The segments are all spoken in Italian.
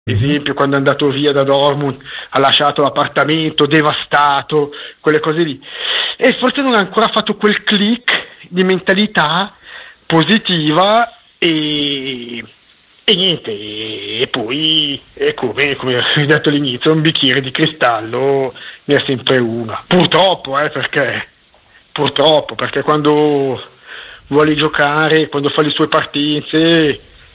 esempio, quando è andato via da Dortmund ha lasciato l'appartamento devastato, quelle cose lì, e forse non ha ancora fatto quel click di mentalità positiva e niente, e poi è come ho detto all'inizio, un bicchiere di cristallo ne è sempre una, purtroppo perché quando vuole giocare, quando fa le sue partite,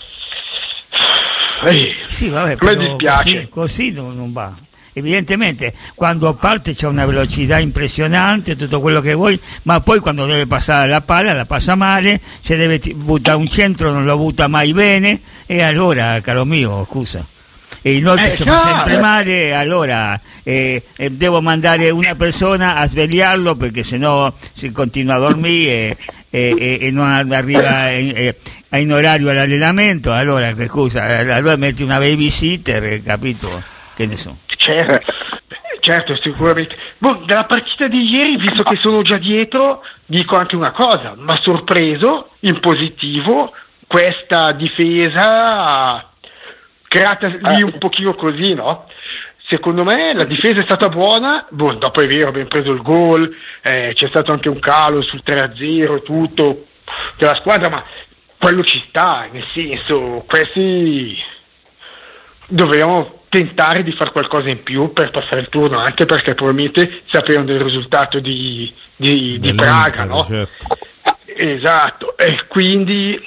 sì, vabbè, a me dispiace. Così non va. Evidentemente quando parte c'è una velocità impressionante, tutto quello che vuoi, ma poi quando deve passare la palla la passa male, se deve buttare un centro non lo butta mai bene, e allora, caro mio, scusa, e inoltre si fa sempre male, allora devo mandare una persona a svegliarlo, perché sennò si continua a dormire e non arriva in orario all'allenamento. Allora scusa, allora metti una babysitter, capito? Che ne so. Certo, sicuramente. Dalla partita di ieri, visto che sono già dietro, dico anche una cosa: mi ha sorpreso in positivo questa difesa creata lì un pochino così, no? Secondo me la difesa è stata buona, dopo è vero, abbiamo preso il gol, c'è stato anche un calo sul 3-0 tutto della squadra, ma quello ci sta, nel senso, questi dovevamo tentare di fare qualcosa in più per passare il turno, anche perché probabilmente sapevano del risultato di Praga, no? Certo. Esatto, e quindi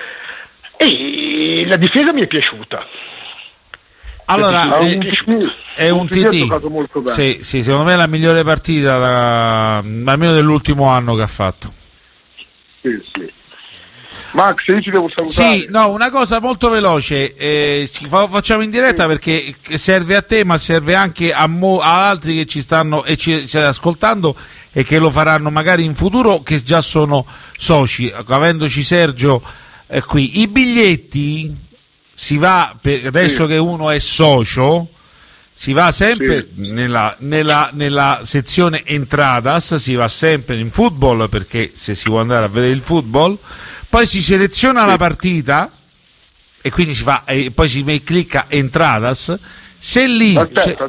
la difesa mi è piaciuta. Allora, è un TT. Sì, secondo me è la migliore partita almeno dell'ultimo anno che ha fatto. Sì. Max, io ci devo salutare. Sì, no, una cosa molto veloce, facciamo in diretta perché serve a te, ma serve anche a altri che ci stanno e ci ascoltando e che lo faranno magari in futuro, che già sono soci, avendoci Sergio qui. I biglietti si va, adesso che uno è socio, si va sempre nella sezione Entradas, si va sempre in football, perché se si vuole andare a vedere il football, poi si seleziona la partita e quindi si fa, e poi si clicca Entradas. Se lì aspetta.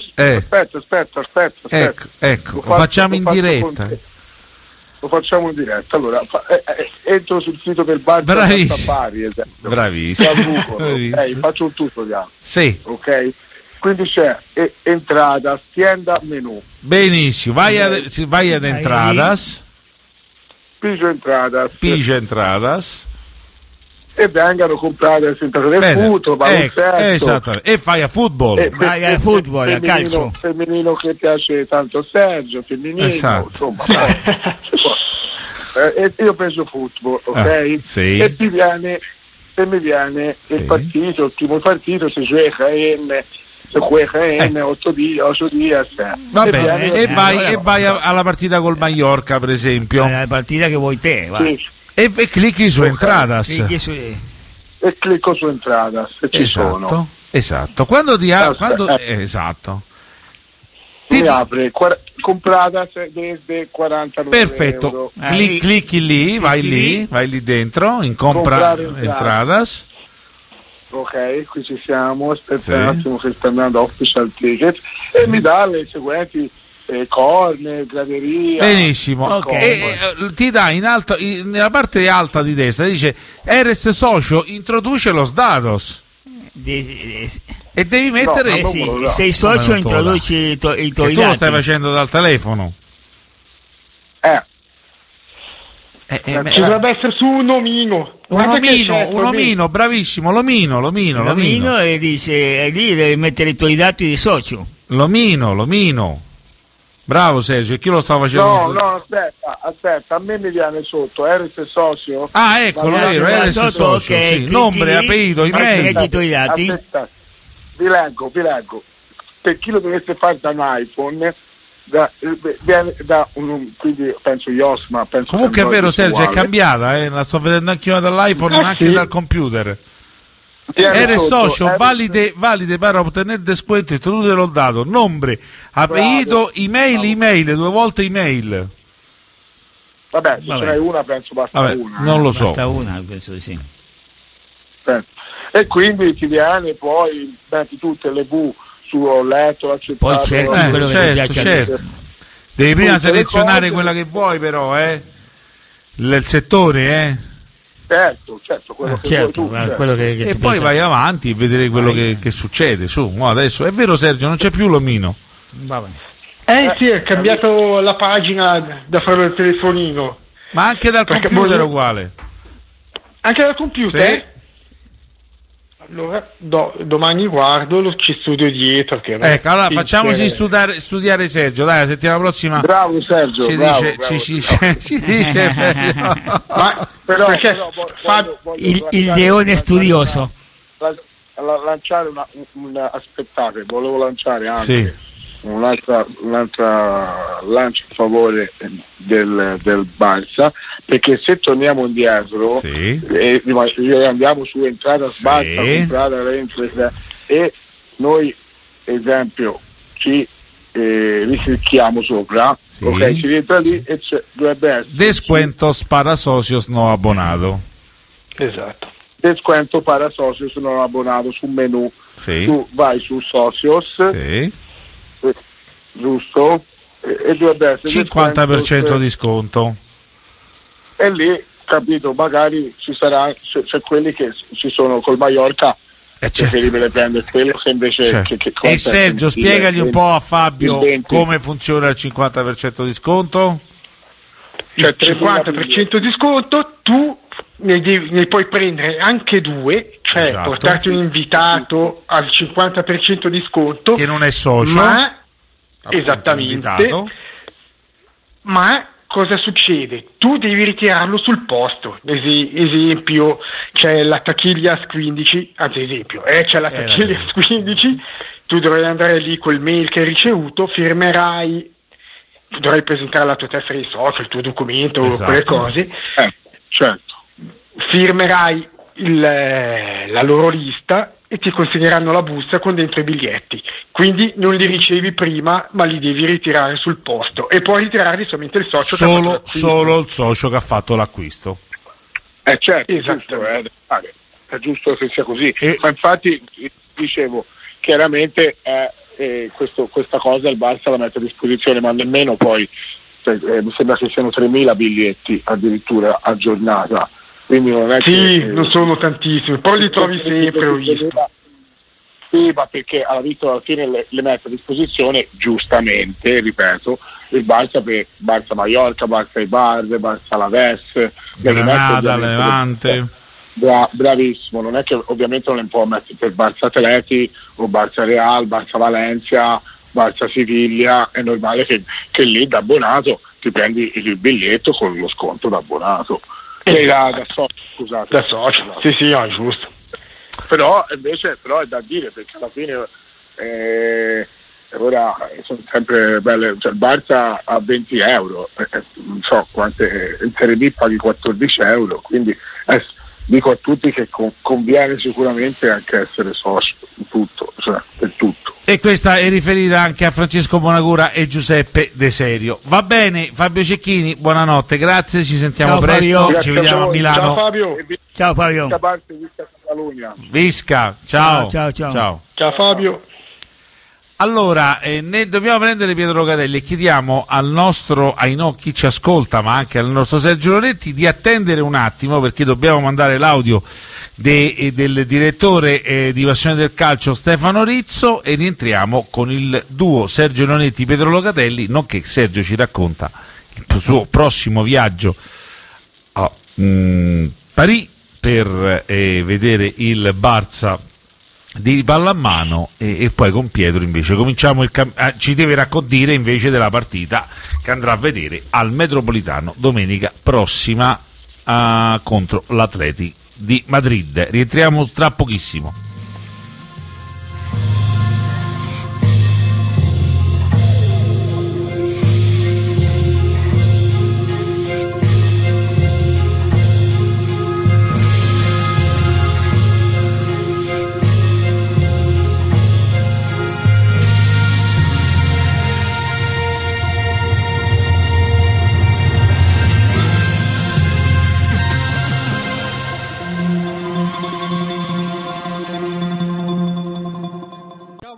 Ecco, lo facciamo in diretta. Lo facciamo in diretta. Allora, entro sul sito del bar. Bravissimo. Faccio un tutorial. Sì. Ok? Quindi c'è Entradas, tienda, menù. Benissimo, vai ad Entradas. Pigio Entradas e vengano comprate senza del football, esatto, e fai a football, vai a football, a calcio femminino che piace tanto Sergio, femminino, insomma, io penso football, ok? Sì. E mi viene il partito, il primo partito si gioca in 8 dias. Va bene, e vai alla partita col Mallorca, per esempio. La partita che vuoi te, va. Sì. E clicchi su Entradas. E clicco su Entradas e ci sono. Esatto. Quando ti esatto. Mi apre comprata desde 49 perfetto. Clicchi lì, vai lì dentro in compra Entradas. Ok, qui ci siamo, aspetta un attimo che sta andando official ticket e mi dà le seguenti corner, graderia. Benissimo, okay. Ti dà in alto, nella parte alta di destra dice Eres socio, introduce los datos e devi mettere sei socio, introduci i tuoi dati. Tu lo stai facendo dal telefono. Ci dovrebbe essere su un omino, bravissimo, l'omino e dice lì devi mettere i tuoi dati di socio. L'omino. Bravo Sergio, chi lo sta facendo? No, aspetta, a me mi viene sotto, Eres socio. Ah, eccolo, Eres socio, okay, sì. Nome, apellido, email. Metti i tuoi dati. Aspetta, vi leggo. Per chi lo dovesse fare da un iPhone, viene da quindi penso iOS, ma penso comunque è vero Sergio, è cambiata, la sto vedendo anche io dall'iPhone, ma anche dal computer. Eres socio, valide para ottener descuento, introduce los datos, nombre, apellido, email, 2 volte email. Vabbè, se ce n'hai una penso basta una. Non lo so. Basta una, penso di sì. E e quindi ti viene, poi metti tutte le V sul letto, accettato, poi cerchi quello che ti piace. Certo. Devi prima selezionare quella che vuoi, però, il settore, certo, quello che vuoi tu, quello che e ti poi piace. vai avanti e vedere quello che succede. Su, adesso è vero, Sergio, non c'è più l'omino. Va bene. Sì, è cambiato la pagina da fare il telefonino. Ma anche dal Perché computer è uguale. Anche dal computer? Sì. Allora, domani guardo, ci studio dietro. Che Ecco, allora facciamoci studiare Sergio, dai, la settimana prossima. Bravo Sergio, ci bravo, dice, ci dice Ma però il leone studioso. Lanciare aspettate, volevo lanciare anche Sì. un'altra lancio a favore del Barça, perché se torniamo indietro Sì. andiamo su entrata sbatta, entrata rientrata, e noi esempio ci riclicchiamo sopra, Sì. ok, ci rientra lì e dovrebbe essere Descuentos para socios no abonado. esatto. descuento para socios non abbonato sul menu. Sì. Tu vai su socios, Sì. giusto, e dovrebbe essere 50% di sconto. e lì, capito, magari ci sarà, c'è quelli che ci sono col Mallorca, Certo. preferibile prendere quello che invece Certo. che E Sergio, spiegagli un po' a Fabio il 20. come funziona il 50% di sconto. Cioè 50% di sconto, tu ne puoi prendere anche due, cioè Esatto. portarti un invitato al 50% di sconto, Che non è socio. ma appunto, esattamente, invitato. ma cosa succede? Tu devi ritirarlo sul posto. Esempio, c'è la Tachiglias 15, anzi esempio, c'è la Tachiglias 15, tu dovrai andare lì col mail che hai ricevuto, firmerai, dovrai presentare la tua tessera di socio, il tuo documento, Esatto. quelle cose, certo, firmerai la loro lista e ti consegneranno la busta con dentro i biglietti, quindi non li ricevi prima, ma li devi ritirare sul posto, e puoi ritirarli solamente il socio che ha fatto l'acquisto. Solo il socio che ha fatto l'acquisto. certo, Esatto. è giusto che sia così, E- ma infatti dicevo, chiaramente questa cosa il Barça la mette a disposizione, ma nemmeno poi mi sembra che siano 3.000 biglietti addirittura a giornata, quindi non è Sì, che non sono tantissimi, poi li trovi sempre, ho visto. Sì, ma perché alla fine le mette a disposizione, giustamente, ripeto, il Barça per Barça Mallorca, Barça Eibar, Barça Alaves, Granada, Levante. Bravissimo, non è che ovviamente non le può mettere per Barça Atleti o Barça Real, Barça Valencia, Barça Siviglia, è normale che lì da abbonato ti prendi il biglietto con lo sconto da abbonato. Da socio, scusate. Da socio, sì, no, è giusto. Però invece è da dire, perché alla fine ora sono sempre belle, cioè il Barça a 20 euro, non so quante, in Serie B paghi 14 euro, quindi dico a tutti che conviene sicuramente anche essere socio in tutto, cioè per tutto. E questa è riferita anche a Francesco Bonagura e Giuseppe De Serio. Va bene, Fabio Cecchini, buonanotte, grazie, ci sentiamo Ciao, presto, Fabio. ci vediamo a Milano. Ciao Fabio. Ciao Fabio. Visca, ciao. Ciao. Ciao Fabio. Allora, ne dobbiamo prendere Pietro Locatelli e chiediamo ai chi ci ascolta, ma anche al nostro Sergio Loretti, di attendere un attimo, perché dobbiamo mandare l'audio del direttore di Passione del Calcio Stefano Rizzo, e rientriamo con il duo Sergio Loretti Pietro Locatelli, nonché Sergio ci racconta il suo prossimo viaggio a Parigi per vedere il Barça di pallamano, e poi con Pietro invece cominciamo ci deve dire invece della partita che andrà a vedere al Metropolitano domenica prossima contro l'Atleti di Madrid. Rientriamo tra pochissimo.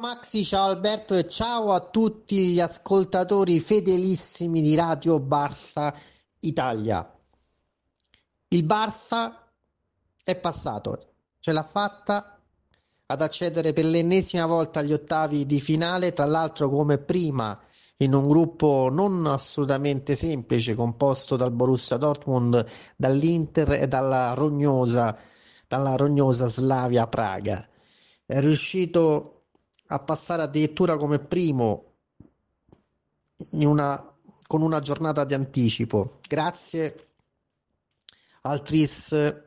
Maxi, ciao Alberto e ciao a tutti gli ascoltatori fedelissimi di Radio Barça Italia. Il Barça è passato, ce l'ha fatta ad accedere per l'ennesima volta agli ottavi di finale, tra l'altro come prima in un gruppo non assolutamente semplice, composto dal Borussia Dortmund, dall'Inter e dalla rognosa Slavia Praga. È riuscito a passare addirittura come primo con una giornata di anticipo, grazie al tris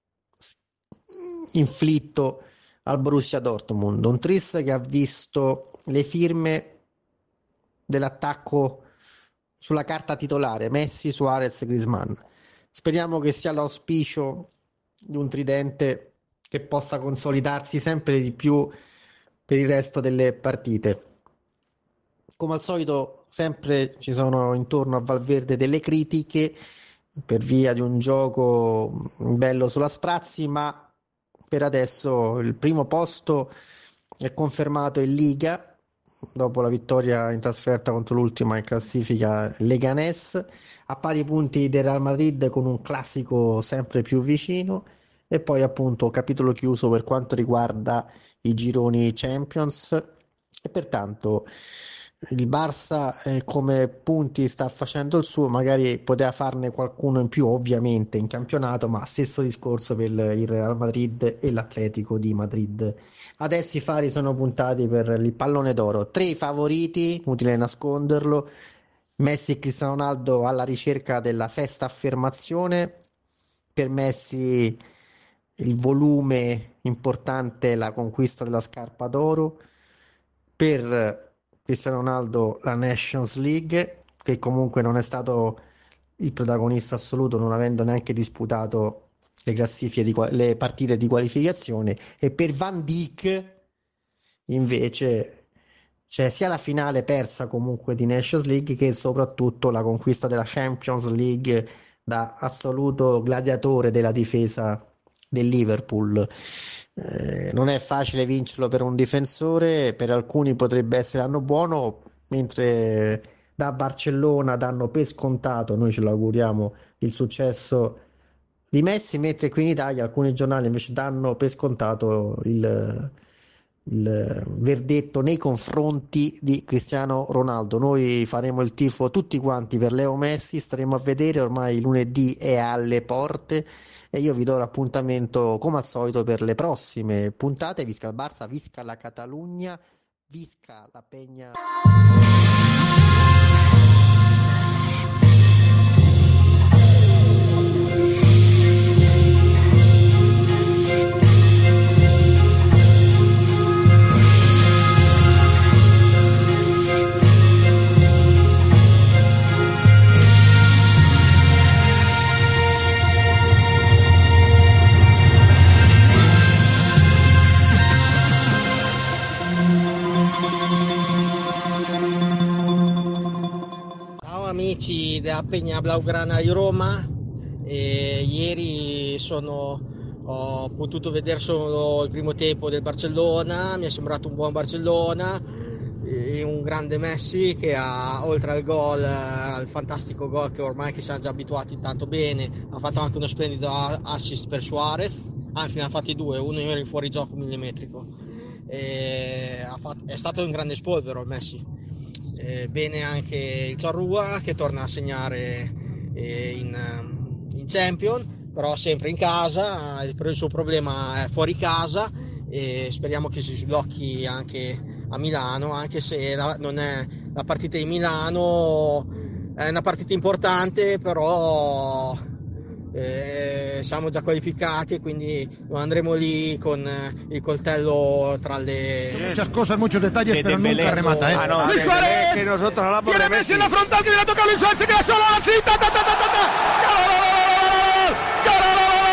inflitto al Borussia Dortmund, un tris che ha visto le firme dell'attacco sulla carta titolare: Messi, Suarez, Griezmann. Speriamo che sia l'auspicio di un tridente che possa consolidarsi sempre di più per il resto delle partite. Come al solito sempre ci sono intorno a Valverde delle critiche per via di un gioco bello sulla sprazzi, ma per adesso il primo posto è confermato in Liga dopo la vittoria in trasferta contro l'ultima in classifica Leganés, a pari punti del Real Madrid con un classico sempre più vicino, e poi appunto capitolo chiuso per quanto riguarda i gironi Champions, e pertanto il Barça come punti sta facendo il suo, magari poteva farne qualcuno in più ovviamente in campionato, ma stesso discorso per il Real Madrid e l'Atletico di Madrid. Adesso i fari sono puntati per il pallone d'oro, 3 favoriti, utile nasconderlo: Messi e Cristiano Ronaldo alla ricerca della sesta affermazione. Per Messi il volume importante è la conquista della scarpa d'oro, per Cristiano Ronaldo la Nations League, che comunque non è stato il protagonista assoluto, non avendo neanche disputato le classifiche le partite di qualificazione, e per Van Dijk invece c'è sia la finale persa comunque di Nations League che soprattutto la conquista della Champions League da assoluto gladiatore della difesa del Liverpool. Non è facile vincerlo per un difensore, per alcuni potrebbe essere l'anno buono, mentre da Barcellona danno per scontato, noi ce lo auguriamo, il successo di Messi, mentre qui in Italia alcuni giornali invece danno per scontato il verdetto nei confronti di Cristiano Ronaldo. Noi faremo il tifo tutti quanti per Leo Messi, staremo a vedere, ormai lunedì è alle porte e io vi do l'appuntamento come al solito per le prossime puntate. Visca il Barça, visca la Catalogna, visca la Peña. Amici della Peña Blaugrana di Roma, ieri ho potuto vedere solo il primo tempo del Barcellona, mi è sembrato un buon Barcellona e un grande Messi che ha, oltre al gol, al fantastico gol che ormai che siamo già abituati tanto bene, ha fatto anche uno splendido assist per Suarez, anzi ne ha fatti 2, uno in fuorigioco millimetrico, è stato un grande spolvero Messi. Bene anche il Charrua che torna a segnare in Champion, però sempre in casa, il suo problema è fuori casa e speriamo che si sblocchi anche a Milano, anche se non è la partita di Milano, è una partita importante, però siamo già qualificati e quindi andremo lì con il coltello tra le... Muchas cosas, muchos detalles, pero nunca remata, ¿eh? No, Luis Suárez, que nosotros hablamos viene de Messi en la frontal, que viene a tocar Luis Suárez, se queda solo, así, ¡Gol!